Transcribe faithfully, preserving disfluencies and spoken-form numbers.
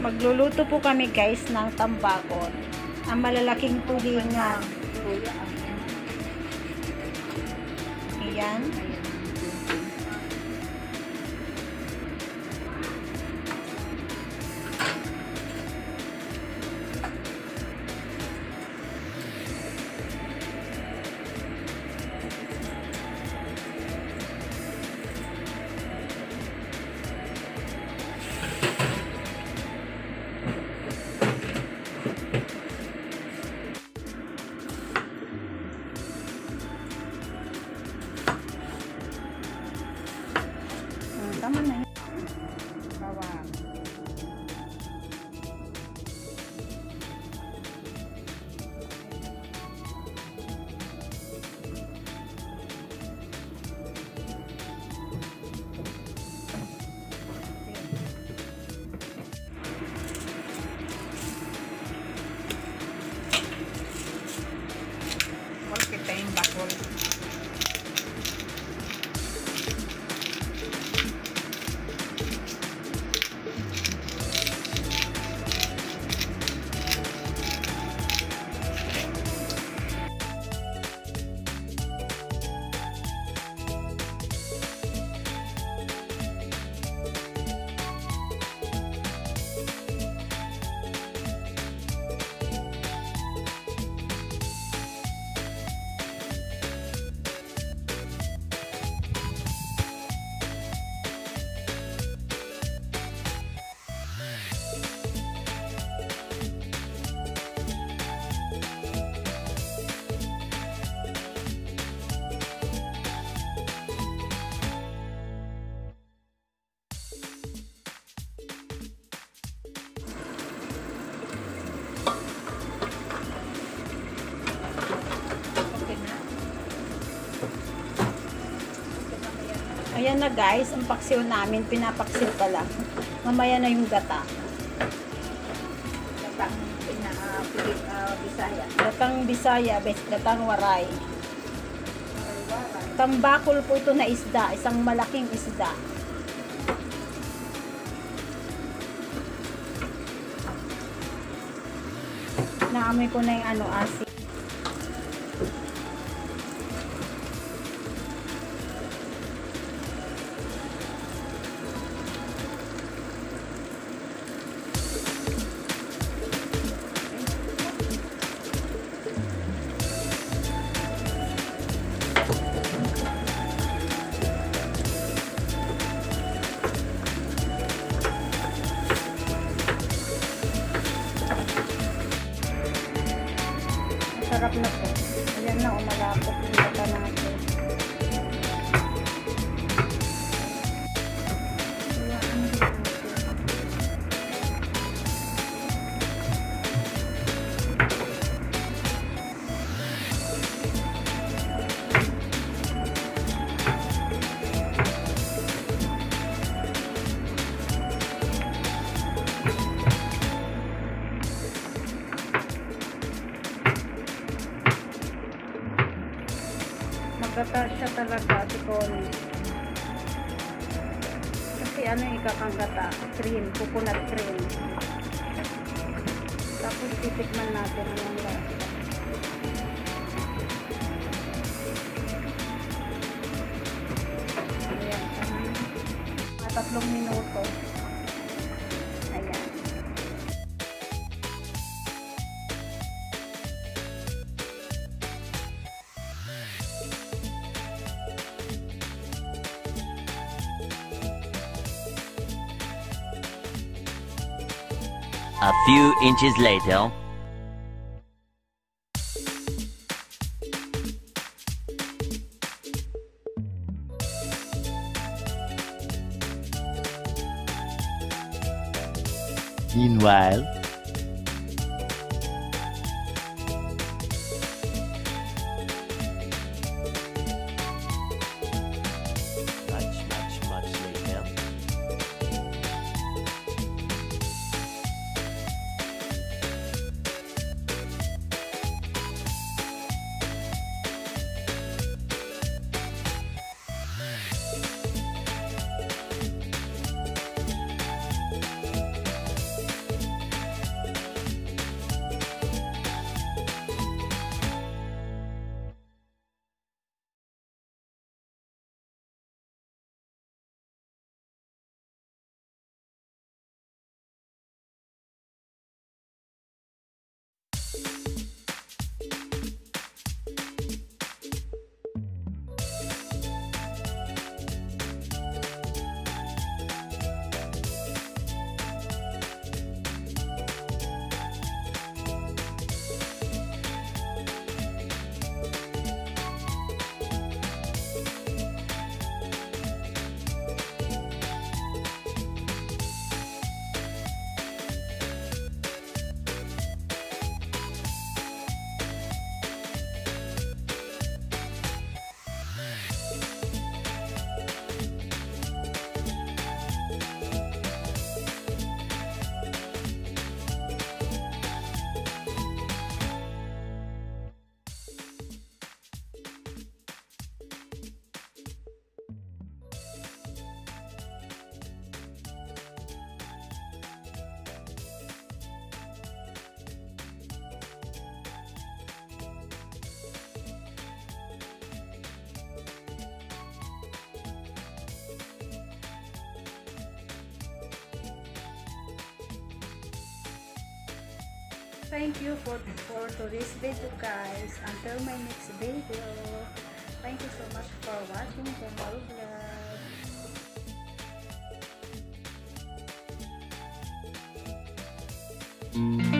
Magluluto po kami guys ng tambakol. Ang malalaking tulingan. Ayan. Tama na yun. Bawang. Wal kita yung bakol. Ayan na guys, ang paksiw namin, pinapaksiw pa lang. Mamaya na yung gata. Gatang uh, uh, Bisaya. Gatang Bisaya, gatang waray. Tambakol po ito na isda, isang malaking isda. Naamoy ko na yung ano, asin. Sarap na po. Ayan na, umalapot yung gata natin. Gata siya talaga, tikon. Kasi ano yung ikakangata? Cream, coconut cream. Tapos titikman natin ang lasa. Ayan, uh, tatlong minuto. Ayan. A few inches later. Meanwhile, much, much, much later. thank you for, for to this video guys. Until my next video. Thank you so much for watching my vlog.